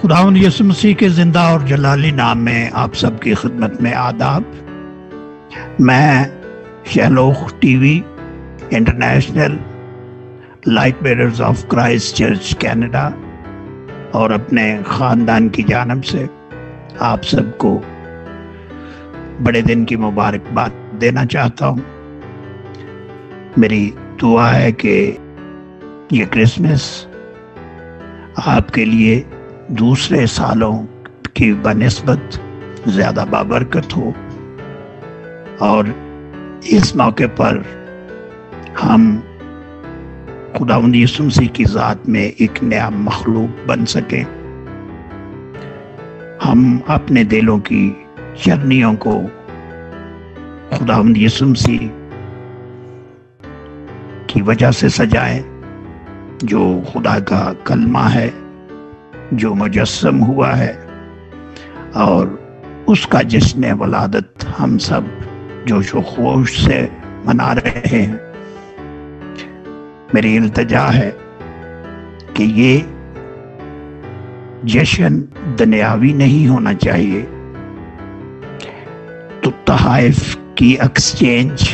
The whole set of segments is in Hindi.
खुदावंद यीशु मसीह के जिंदा और जलाली नाम में आप सबकी खिदमत में आदाब। मैं शहलोख TV international light bearers of Christ church Canada और अपने ख़ानदान की जानब से आप सबको बड़े दिन की मुबारकबाद देना चाहता हूँ। मेरी दुआ है कि ये क्रिसमस आपके लिए दूसरे सालों की बनिस्बत ज़्यादा बाबरकत हो और इस मौके पर हम खुदावंद यीशु मसीह की ज़ात में एक नया मखलूक बन सकें। हम अपने दिलों की चरनियों को खुदावंद यीशु मसीह की वजह से सजाएं, जो खुदा का कलमा है, जो मुजस्सम हुआ है, और उसका जश्न वलादत हम सब जोश व खरोश से मना रहे हैं। मेरी इल्तिजा है कि ये जश्न दुनियावी नहीं होना चाहिए, तो तहाइफ की एक्सचेंज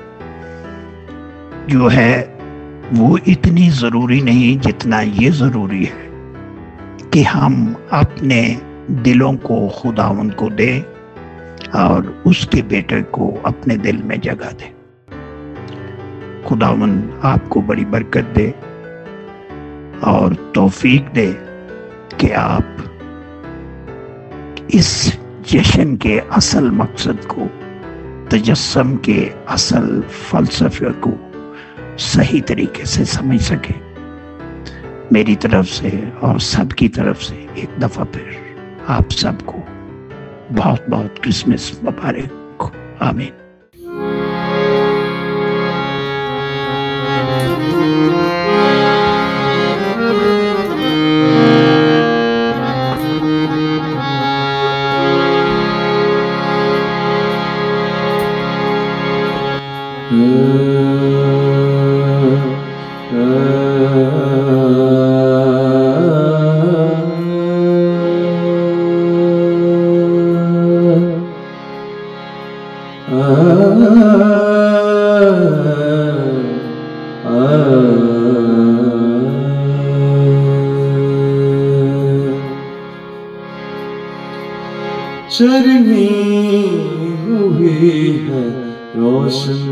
जो है वो इतनी ज़रूरी नहीं जितना ये ज़रूरी है कि हम अपने दिलों को खुदावंद को दें और उसके बेटे को अपने दिल में जगह दें। खुदावंद आपको बड़ी बरकत दे और तौफीक दे कि आप इस जश्न के असल मकसद को, तजस्सुम के असल फलसफे को सही तरीके से समझ सके। मेरी तरफ से और सबकी तरफ से एक दफा फिर आप सबको बहुत बहुत क्रिसमस मुबारक। आमीन। चरनी हुई है रोशन,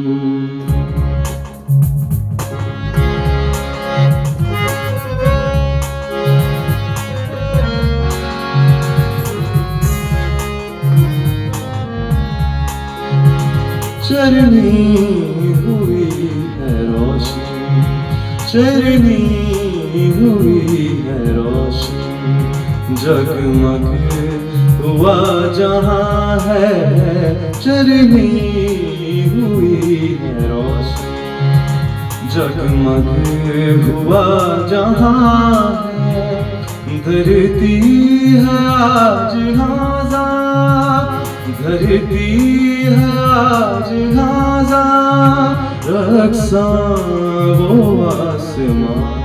चरनी हुई है रोशन, चरनी हुई है रोशन, जगमग हुआ जहाँ है, चरनी हुई है रोशन, जगमग हुआ जहाँ है, धरती है आज आज़ाद, धरती है आज आज़ाद, रक्षा वो आसमां,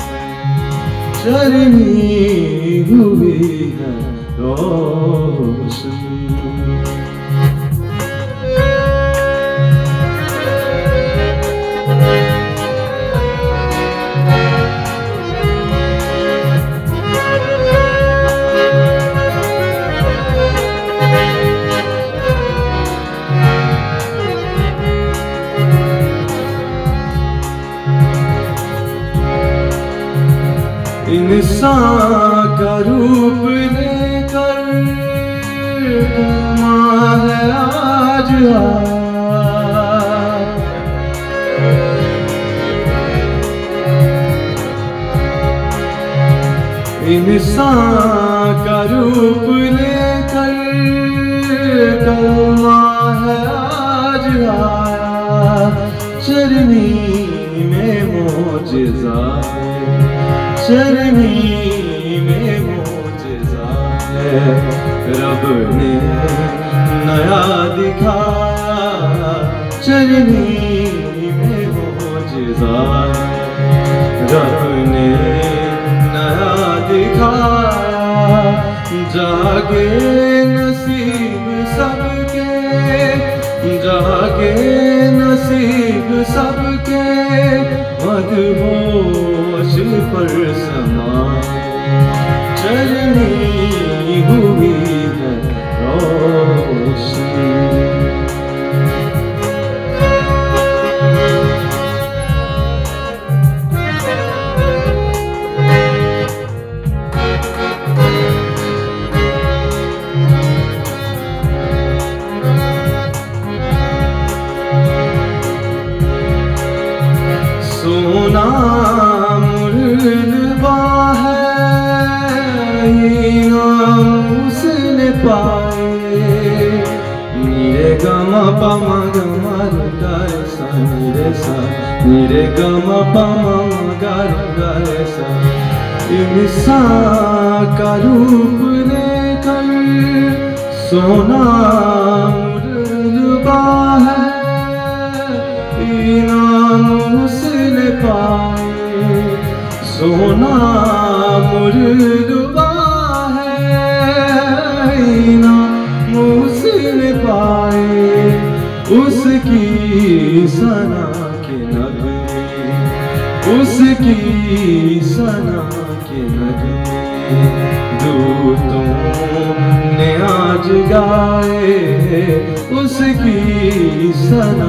चरनी हुई है रोशन। इंसान का रूप लेकर माँ है आज इंसान का रूप लेकर माँ है आज चरनी में मोजज़ा है, चरनी में मोजज़ा है, रब ने नया दिखाया, चरनी में मोजज़ा है, रब ने नया दिखाया, जागे नसीब सबके, जागे नसीब सबके, मदहोश पर समाए चलनी हुई है रोशनी। सोना मुर्दबा है नाम उसने पाए, नीरे गमा पमा गमा रे सा नीरे सा, नीरे गमा पमा रे सा। इंसा का रूप लेकर सोना मुर्दबा है नाम उसने पाए, सोना मुर्दबा है नाम उसने पाए। उसकी सना के नगमे, उसकी सना के नगमे, दूतों ने आज गाए। उसकी सना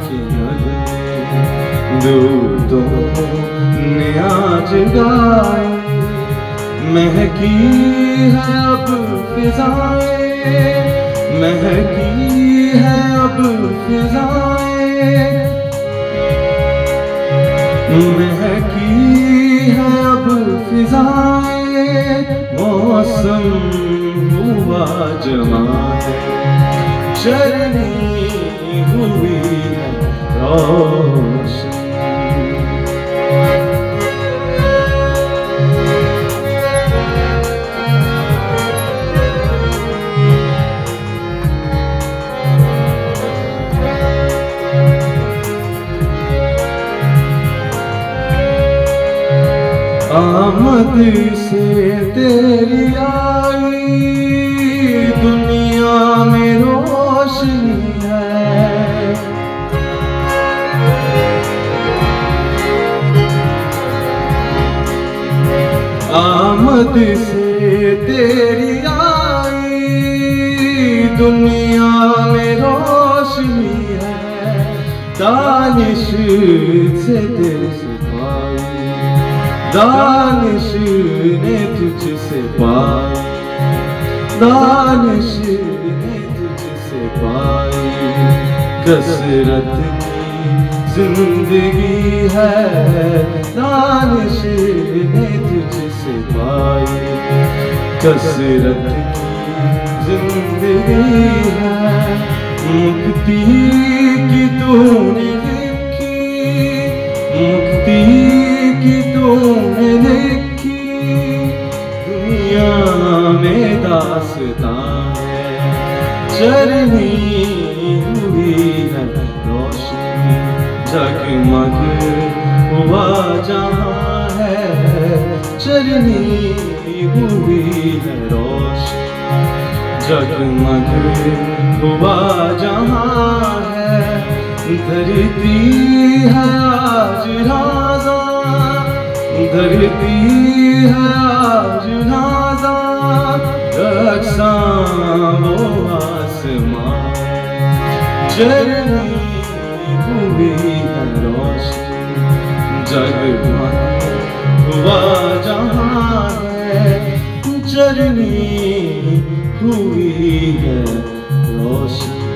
दूतों ने आज गाए। महकी है अब फिजाएं, महकी है अब फिजाएं, महकी है अब फिजाएं। मौसम हुआ जमा है, चलनी हुई है रोशनी। आमद से तेरी आई दुनिया में रोशनी है। आमद से तेरी आई दुनिया में रोशनी है। दानिश से तेरे सिपाही, दानिश ने तुझसे पाई, दानिश ने तुझसे पाई। कसरत की जिंदगी है, दानिश ने तुझसे पाई। कसरत की जिंदगी है, मुक्ति की तूने लिखी, मुक्ति की तूने लिखी। दुनिया में दास्तां है, चलनी हुई है रोशनी। जगमग हुआ जहाँ है, चलनी हुई है रोशनी। जगमग हुआ जहाँ है, धरती है आज राजा, धरती है आज राजा। रक्षा वो आसमां, चलनी हुई है रोशनी। जगमग हुआ जहाँ है, चलनी हुई है रोशनी।